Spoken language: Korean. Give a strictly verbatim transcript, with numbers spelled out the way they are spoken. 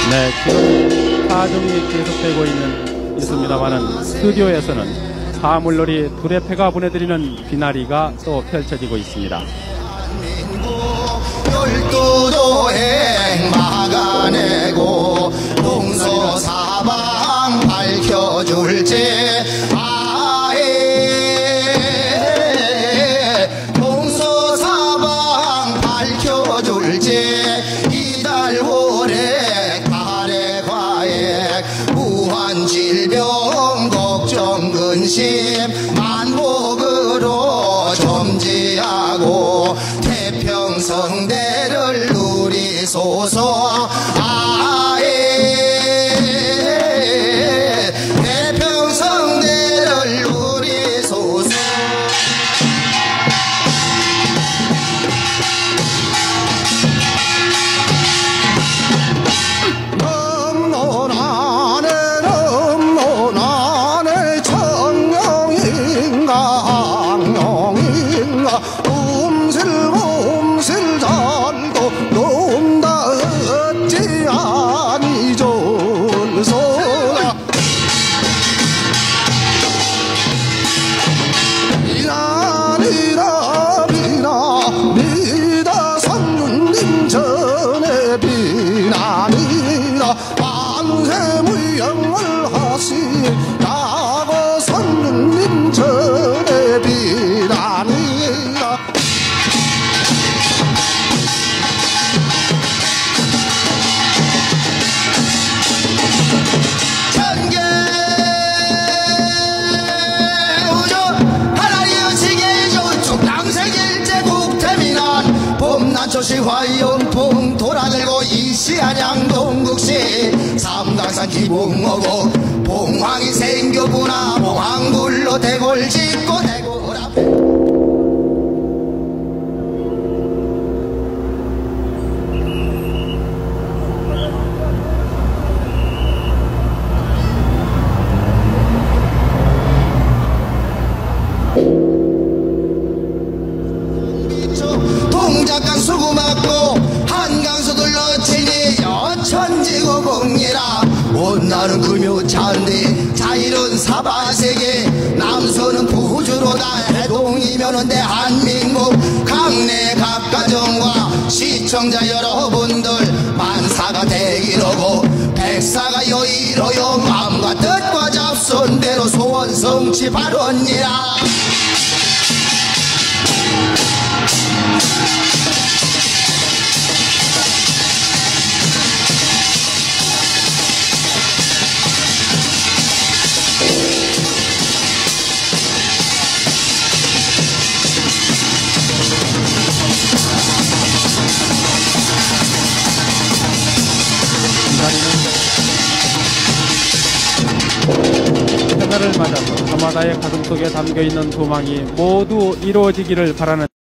네, 지금 파종이 계속되고 있는 있습니다만은 스튜디오에서는 화물놀이 두레패가 보내드리는 비나리가 또 펼쳐지고 있습니다. 열두도행 막아내고 동서사방 밝혀줄지 아예 동서사방 밝혀줄지 이달 월에 가래 과액 무한질병 걱정 근심 만복으로 점지하고 태평성대를 누리소서 아예 태평성대를 누리소서. 넘노나네 넘노나네 청룡인가 악룡인가 음실 음실 잘도 논다 어찌 아니졸소라. 비나리라 비나리다 선군님 전에 비나리라 만세무영을 하시라고 선군님 전에 비나리라. 전개 우주 하나리여 지계조 중랑생일제 국태민안 봄난초시 화영풍 돌아들고 이시안양 동국시 삼강산 기붕어고 봉황이 생겨구나 봉황불로 대골 짓고 대골 앞에 동작간 수구 맞고 한강수 둘러치니 여천지고 공이라 온날은 금요차인데 자일은 사바세계 남서는 부주로다 해동이면은 대한민국 강내 각가정과 시청자 여러분들 만사가 되기로고 백사가 여의로요 마음과 뜻과 잡선대로 소원 성취 바로니라. 해날을 맞아서 저마다의 가슴 속에 담겨있는 소망이 모두 이루어지기를 바라는